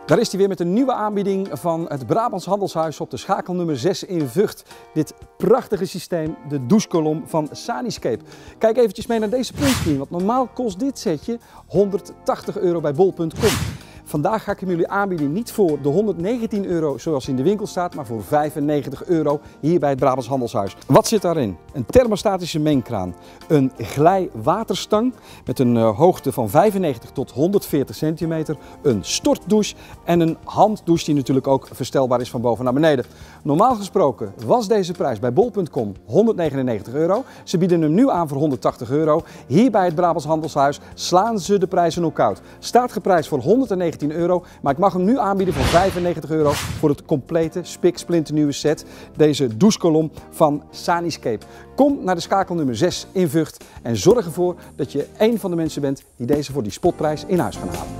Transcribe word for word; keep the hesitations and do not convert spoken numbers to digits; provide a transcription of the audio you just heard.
Daar is hij weer met een nieuwe aanbieding van het Brabants Handelshuis op de schakelnummer zes in Vught. Dit prachtige systeem, de douchekolom van Saniscape. Kijk eventjes mee naar deze printscreen, want normaal kost dit setje honderdtachtig euro bij bol punt com. Vandaag ga ik hem jullie aanbieden niet voor de honderdnegentien euro zoals in de winkel staat, maar voor vijfennegentig euro hier bij het Brabants Handelshuis. Wat zit daarin? Een thermostatische mengkraan, een glijwaterstang met een uh, hoogte van vijfennegentig tot honderdveertig centimeter, een stortdouche en een handdouche die natuurlijk ook verstelbaar is van boven naar beneden. Normaal gesproken was deze prijs bij bol punt com honderdnegenennegentig euro. Ze bieden hem nu aan voor honderdtachtig euro. Hier bij het Brabants Handelshuis slaan ze de prijzen knock-out. Staat geprijsd voor honderdnegentien euro, maar ik mag hem nu aanbieden voor vijfennegentig euro voor het complete spiksplinternieuwe set. Deze douchekolom van Saniscape. Kom naar de schakelnummer zes in Vught en zorg ervoor dat je één van de mensen bent die deze voor die spotprijs in huis gaan halen.